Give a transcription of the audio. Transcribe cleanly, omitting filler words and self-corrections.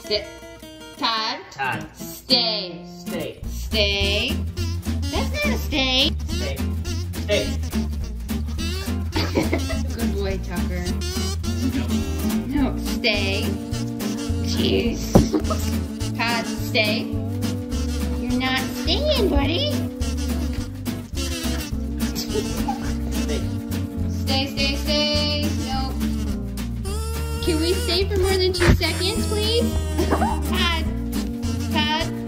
Sit. Todd. Todd. Stay. Stay. Stay. That's not a stay. Stay. Stay. Good boy, Tucker. No, stay. Jeez. Todd, stay. You're not staying, buddy. Stay. No. Can we stay for more than 2 seconds, please? Todd.